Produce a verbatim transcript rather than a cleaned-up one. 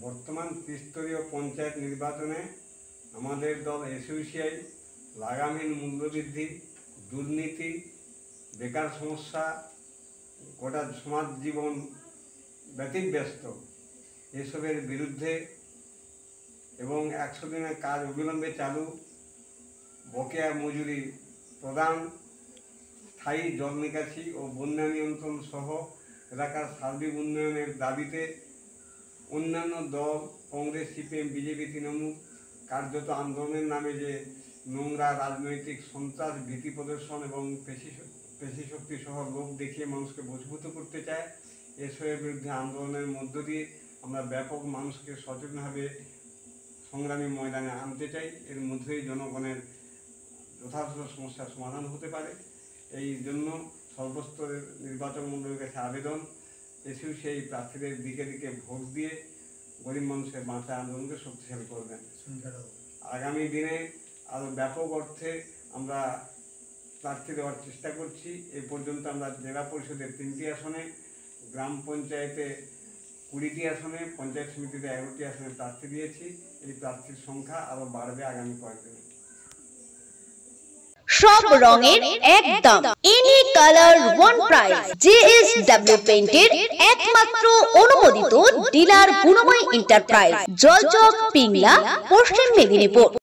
বর্তমান ত্রিস্তরীয় পঞ্চায়েত নির্বাচনে আমাদের দল এসইউসিআই লাগামহীন মূল্যবৃদ্ধি, দুর্নীতি, বেকার সমস্যা, গোটা সমাজ জীবন ব্যতিব্যস্ত এসবের বিরুদ্ধে এবং একশো দিনের কাজ অবিলম্বে চালু, বকেয়া মজুরি প্রদান, স্থায়ী জল নিকাশি ও বন্যা নিয়ন্ত্রণ সহ এলাকার সার্বিক উন্নয়নের দাবিতে অন্যান্য দল কংগ্রেস, সিপিএম, বিজেপি, তৃণমূল কার্যত আন্দোলনের নামে যে নোংরা রাজনৈতিক সন্ত্রাস, ভীতি প্রদর্শন এবং পেশি পেশি শক্তি সহ লোক দেখিয়ে মানুষকে বশীভূত করতে চায়, এসবের বিরুদ্ধে আন্দোলনের মধ্য দিয়ে আমরা ব্যাপক মানুষকে সচেতনভাবে সংগ্রামী ময়দানে আনতে চাই। এর মধ্যেই জনগণের যথাযথ সমস্যার সমাধান হতে পারে। এই জন্য সর্বস্তরের নির্বাচন মণ্ডলীর কাছে আবেদন, এসইউসিআই প্রার্থীদের দিকে দিকে ভোট দিয়ে গরিব মানুষের বাঁচার আন্দোলনকে শক্তিশালী করবেন। আগামী দিনে আরও ব্যাপক অর্থে আমরা প্রার্থী দেওয়ার চেষ্টা করছি। এ পর্যন্ত আমরা জেলা পরিষদের তিনটি আসনে, গ্রাম পঞ্চায়েতে কুড়িটি আসনে, পঞ্চায়েত সমিতিতে এগারোটি আসনে প্রার্থী দিয়েছি। এই প্রার্থীর সংখ্যা আরও বাড়বে আগামী কয়েকদিনে। সব রঙের এক দাম, any colour one price. JSW পেইন্টের একমাত্র অনুমোদিত ডিলার গুণময় এন্টারপ্রাইজ, জলচক, পিংলা, পশ্চিম মেদিনীপুর।